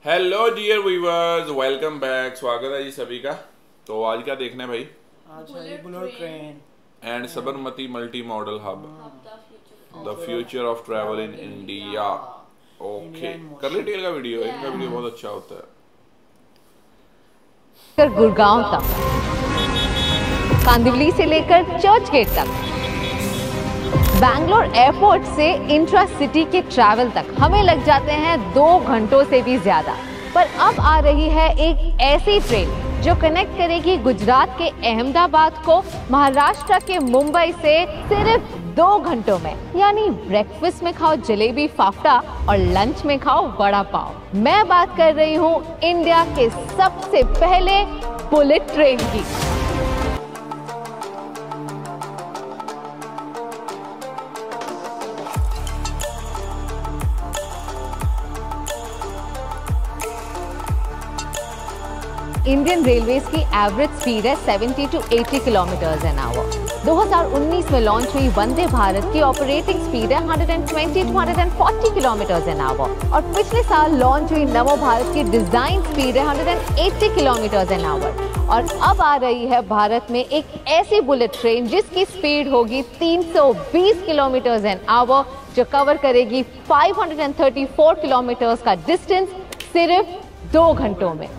Hello dear viewers, welcome back. स्वागत है जी सभी का। तो आज क्या देखना है भाई? आज है bullet train and Sabarmati multi modal hub, the future of travel in India. Okay, curly tales का वीडियो है। इनका वीडियो बहुत अच्छा होता है। गुड़गांव तक, कांदिवली से लेकर चर्च गेट तक, बैंगलोर एयरपोर्ट से इंट्रा सिटी के ट्रैवल तक हमें लग जाते हैं 2 घंटों से भी ज्यादा। पर अब आ रही है एक ऐसी ट्रेन जो कनेक्ट करेगी गुजरात के अहमदाबाद को महाराष्ट्र के मुंबई से सिर्फ 2 घंटों में। यानी ब्रेकफास्ट में खाओ जलेबी फाफड़ा और लंच में खाओ वड़ा पाव। मैं बात कर रही हूँ इंडिया के सबसे पहले बुलेट ट्रेन की। इंडियन रेलवेज की एवरेज स्पीड है 70 to 80 किलोमीटर एन आवर। 2019 में लॉन्च हुई वंदे भारत की ऑपरेटिंग स्पीड है 120 to 140 किलोमीटर एन आवर और पिछले साल लॉन्च हुई नमो भारत की डिजाइन स्पीड है 180 किलोमीटर एन आवर। और अब आ रही है भारत में एक ऐसी बुलेट ट्रेन जिसकी स्पीड होगी 320 किलोमीटर एन आवर, जो कवर करेगी 534 किलोमीटर का डिस्टेंस सिर्फ 2 घंटों में।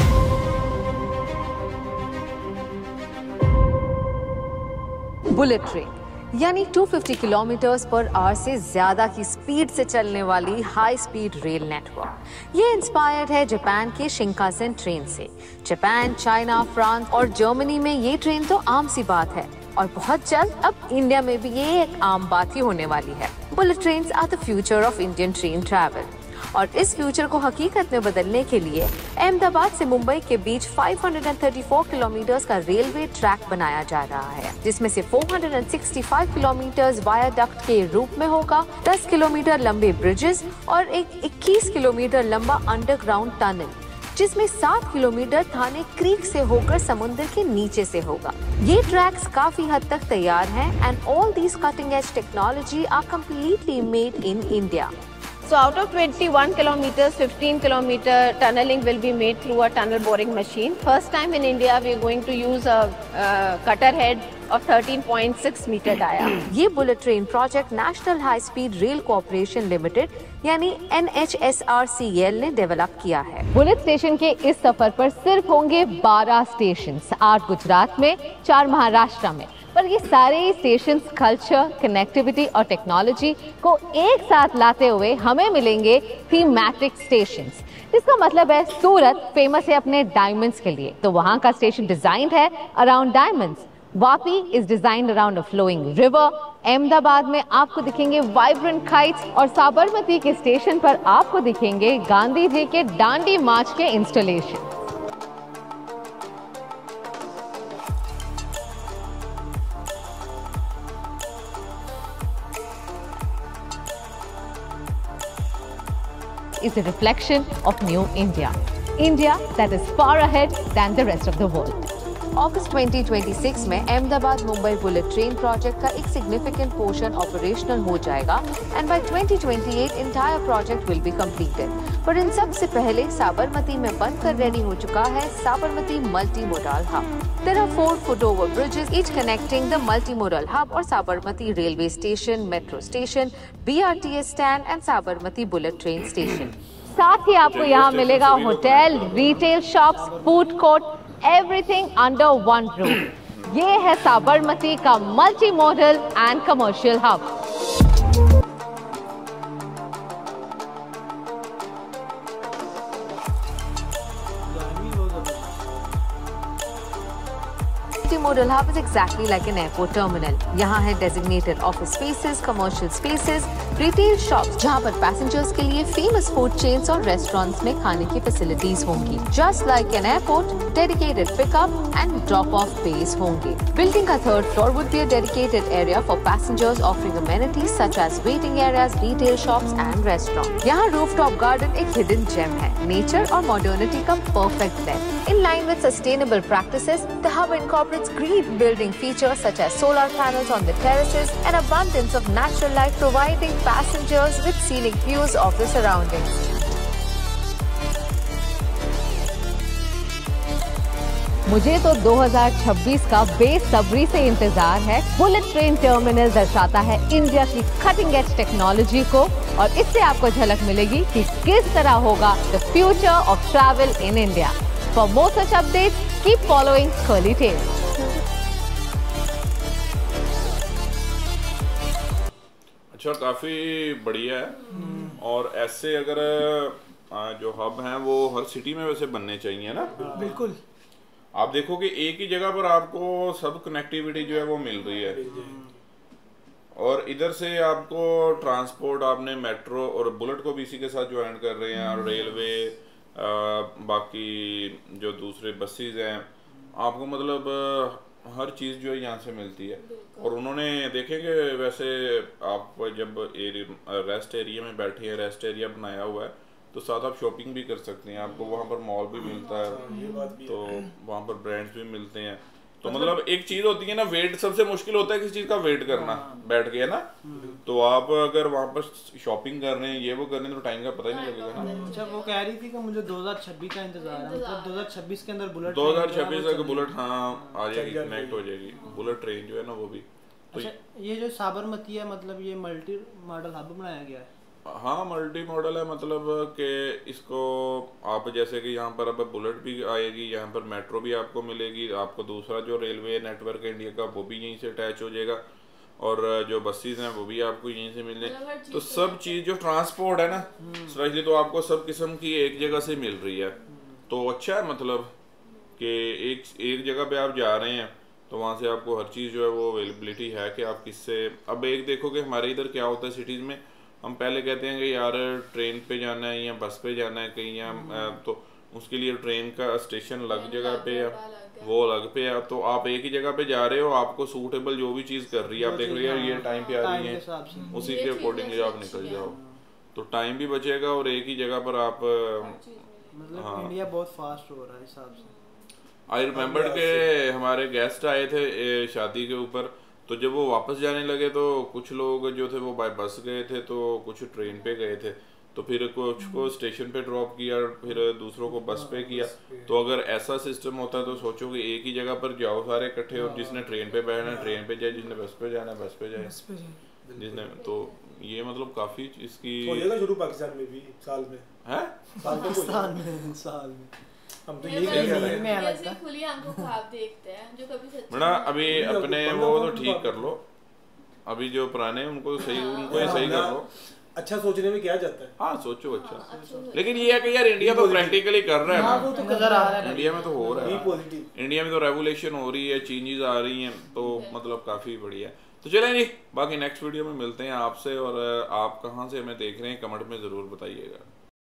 बुलेट ट्रेन यानी 250 किलोमीटर पर आवर से ज्यादा की स्पीड से चलने वाली हाई स्पीड रेल नेटवर्क। ये इंस्पायर्ड है जापान के शिंकानसेन ट्रेन से। जापान, चाइना, फ्रांस और जर्मनी में ये ट्रेन तो आम सी बात है और बहुत जल्द अब इंडिया में भी ये एक आम बात ही होने वाली है। Bullet trains are the future of Indian train travel और इस फ्यूचर को हकीकत में बदलने के लिए अहमदाबाद से मुंबई के बीच 534 किलोमीटर का रेलवे ट्रैक बनाया जा रहा है, जिसमें से 465 किलोमीटर वायाडक्ट के रूप में होगा, 10 किलोमीटर लंबे ब्रिजेस और एक 21 किलोमीटर लंबा अंडरग्राउंड टनल, जिसमें 7 किलोमीटर थाने क्रीक से होकर समुद्र के नीचे से होगा। ये ट्रैक्स काफी हद तक तैयार हैं and all these cutting edge technology are completely made in India. So out of 21 kilometers, 15 kilometer tunneling will be made through a tunnel boring machine. First time in India, we are going to use a cutter head of 13.6 meter dia. ये bullet train project national high speed rail corporation limited यानी NHSRCL ने develop किया है। Bullet station के इस सफर पर सिर्फ होंगे 12 स्टेशन, 8 गुजरात में, 4 महाराष्ट्र में। पर ये सारे स्टेशन कल्चर, कनेक्टिविटी और टेक्नोलॉजी को एक साथ लाते हुए हमें मिलेंगे थीमैटिक स्टेशंस, जिसका मतलब है सूरत फेमस है अपने डायमंड्स के लिए, तो वहाँ का स्टेशन डिजाइंड है around diamonds. Vapi is designed around a flowing river. Ahmedabad में आपको दिखेंगे वाइब्रेंट काइट्स और साबरमती के स्टेशन पर आपको दिखेंगे गांधी जी के डांडी मार्च के installation. is a reflection of new India. India that is far ahead than the rest of the world. अगस्त 2026 में Ahmedabad Mumbai bullet train project का एक सिग्निफिकेंट पोर्शन ऑपरेशनल हो जाएगा and by 2028 entire project will be completed. पर इन सब से पहले साबरमती में बनकर रेडी हो चुका है Sabarmati multi modal hub. There are 4 foot-over bridges, each connecting the multimodal hub or Sabarmati railway station, metro station, BRTS stand and Sabarmati bullet train station. साथ ही आपको यहाँ मिलेगा hotel, retail shops, food court, everything under one roof. ये है साबरमती का multi modal and commercial hub. Multimodal hub is exactly like an airport terminal. यहाँ है designated office spaces, commercial spaces, retail shops, जहाँ पर passengers के लिए famous food chains और restaurants में खाने की facilities होंगी। Just like an airport, dedicated pickup and drop-off bays होंगे। Building का third floor would be a dedicated area for passengers offering amenities such as waiting areas, retail shops and restaurants. यहाँ rooftop garden एक hidden gem है, nature और modernity का perfect blend. In line with sustainable practices, the hub incorporates green building features such as solar panels on the terraces and abundance of natural light, providing passengers with scenic views of the surroundings. मुझे तो 2026 का बेसब्री से इंतजार है। Bullet train terminal दर्शाता है India की कटिंग एज टेक्नोलॉजी को और इससे आपको झलक मिलेगी कि किस तरह होगा the future of travel in India. For more such updates keep following Curly Tales. अच्छा, काफ़ी बढ़िया है। और ऐसे अगर जो हब हैं वो हर सिटी में वैसे बनने चाहिए ना। बिल्कुल। आप देखो कि एक ही जगह पर आपको सब कनेक्टिविटी जो है वो मिल रही है और इधर से आपको ट्रांसपोर्ट, आपने मेट्रो और बुलेट को भी इसी के साथ ज्वाइन कर रहे हैं, और रेलवे, बाकी जो दूसरे बसेस हैं, आपको मतलब हर चीज़ जो है यहाँ से मिलती है। और उन्होंने देखेंगे वैसे आप जब रेस्ट एरिया में बैठे हैं, रेस्ट एरिया बनाया हुआ है, तो साथ आप शॉपिंग भी कर सकते हैं। आपको वहाँ पर मॉल भी मिलता है, तो वहाँ पर ब्रांड्स भी मिलते हैं। तो मतलब एक चीज़ होती है ना, वेट सबसे मुश्किल होता है किसी चीज़ का वेट करना, बैठ के ना। तो आप अगर वहाँ पर शॉपिंग कर रहे हैं, ये वो कर रहे हैं, तो टाइम का पता ही नहीं लगेगा ना। अच्छा, वो कह रही थी कि मुझे 2026 का इंतजार है, मतलब 2026 के अंदर बुलेट 2026 तक बुलेट हाँ आ जाएगी, कनेक्ट हो जाएगी बुलेट ट्रेन जो है ना वो भी। तो अच्छा, ये जो साबरमती है, मतलब ये मल्टी मॉडल हब बनाया गया है। हाँ, मल्टी मॉडल है, मतलब कि इसको आप जैसे कि यहाँ पर अब बुलेट भी आएगी, यहाँ पर मेट्रो भी आपको मिलेगी, आपको दूसरा जो रेलवे नेटवर्क है इंडिया का वो भी यहीं से अटैच हो जाएगा, और जो बसेस हैं वो भी आपको यहीं से मिलने। तो सब चीज़ जो ट्रांसपोर्ट है ना स्पेशली, तो आपको सब किस्म की एक जगह से मिल रही है। तो अच्छा है, मतलब कि एक जगह पे आप जा रहे हैं तो वहाँ से आपको हर चीज़ जो है वो अवेलेबिलिटी है कि आप किससे। अब एक देखो कि हमारे इधर क्या होता है सिटीज़ में, हम पहले कहते हैं कि यार ट्रेन पे जाना है या बस पे जाना है कहीं, या तो उसके लिए ट्रेन का स्टेशन अलग जगह पे है, वो अलग पे है। तो आप एक ही जगह पे जा रहे हो, आपको सूटेबल जो भी चीज़ कर रही है, आप देख रहे हो ये टाइम पे आ रही है, उसी के अकॉर्डिंगली आप निकल जाओ, तो टाइम भी बचेगा और एक ही जगह पर आप मतलब इंडिया बहुत फास्ट हो रहा है हिसाब से। आई रिमेम्बर के हमारे गेस्ट आए थे शादी के ऊपर, तो जब वो वापस जाने लगे तो कुछ लोग जो थे वो बाय बस गए थे, तो कुछ ट्रेन पे गए थे, तो फिर कुछ को स्टेशन पे ड्रॉप किया, फिर दूसरों को बस पे किया। तो अगर ऐसा सिस्टम होता है तो सोचो कि एक ही जगह पर जाओ सारे इकट्ठे, और जिसने ट्रेन पे बैठना है ट्रेन पे जाए, जिसने बस पे जाना है बस पे जाए, जिसने। तो ये मतलब काफ़ी इसकी हो जाएगा शुरू पाकिस्तान में भी साल में है, साल में हम तो यही कह रहे हैं। जैसे खुली आंखों ख्वाब देखते हैं जो कभी सच बड़ा अभी अपने वो तो ठीक कर लो, अभी जो पुराने उनको सही, उनको ही सही कर लो। अच्छा सोचने में क्या जाता है। हाँ सोचो अच्छा, लेकिन ये है कि यार इंडिया तो प्रैक्टिकली कर रहा है ना, वो तो नजर आ रहा है, इंडिया में तो हो रहा है, पॉजिटिव इंडिया में तो रेवोल्यूशन हो रही है, चेंजेस आ रही हैं, तो मतलब काफ़ी बढ़िया है। तो चलें जी, बाकी नेक्स्ट वीडियो में मिलते हैं आपसे, और आप कहाँ से हमें देख रहे हैं कमेंट में ज़रूर बताइएगा।